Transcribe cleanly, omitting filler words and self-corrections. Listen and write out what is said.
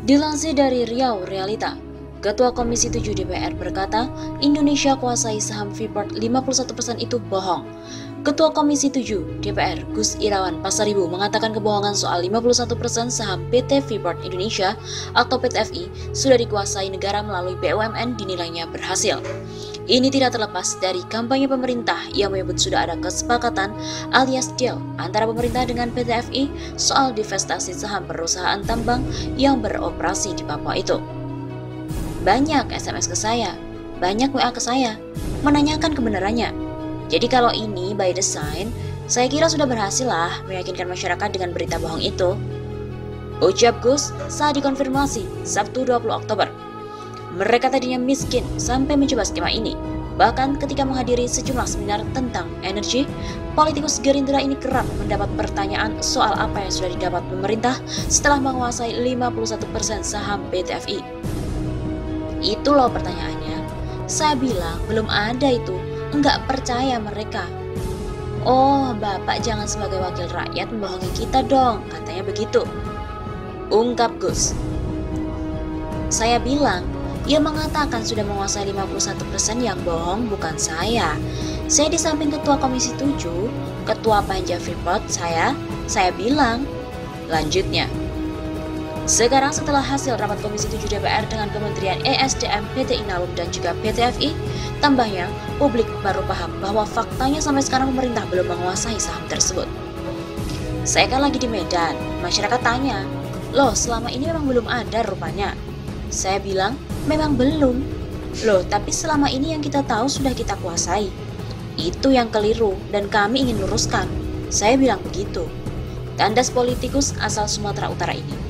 Dilansir dari Riau Realita, Ketua Komisi 7 DPR berkata, Indonesia kuasai saham Freeport 51% itu bohong. Ketua Komisi 7 DPR Gus Irawan Pasaribu mengatakan kebohongan soal 51% saham PT Freeport Indonesia atau PT-FI sudah dikuasai negara melalui BUMN dinilainya berhasil. Ini tidak terlepas dari kampanye pemerintah yang menyebut sudah ada kesepakatan alias deal antara pemerintah dengan PT-FI soal divestasi saham perusahaan tambang yang beroperasi di Papua itu. Banyak SMS ke saya, banyak WA ke saya, menanyakan kebenarannya. Jadi kalau ini by design, saya kira sudah berhasil lah meyakinkan masyarakat dengan berita bohong itu. Ucap Gus saat dikonfirmasi Sabtu 20 Oktober. Mereka tadinya miskin sampai mencoba skema ini. Bahkan ketika menghadiri sejumlah seminar tentang energi, politikus Gerindra ini kerap mendapat pertanyaan soal apa yang sudah didapat pemerintah setelah menguasai 51% saham PT-FI. Itu loh pertanyaannya. Saya bilang belum ada itu, enggak percaya mereka. Oh, Bapak jangan sebagai wakil rakyat membohongi kita dong, katanya begitu. Ungkap Gus. Saya bilang, ia mengatakan sudah menguasai 51% yang bohong bukan saya. Saya di samping Ketua Komisi 7, Ketua Panja Freeport saya bilang. Lanjutnya, sekarang setelah hasil rapat Komisi 7 DPR dengan Kementerian ESDM, PT Inalum dan juga PT-FI, tambahnya publik baru paham bahwa faktanya sampai sekarang pemerintah belum menguasai saham tersebut. Saya kan lagi di Medan, masyarakat tanya, loh selama ini memang belum ada rupanya. Saya bilang, memang belum. Loh, tapi selama ini yang kita tahu sudah kita kuasai. Itu yang keliru dan kami ingin luruskan. Saya bilang begitu. Tandas politikus asal Sumatera Utara ini.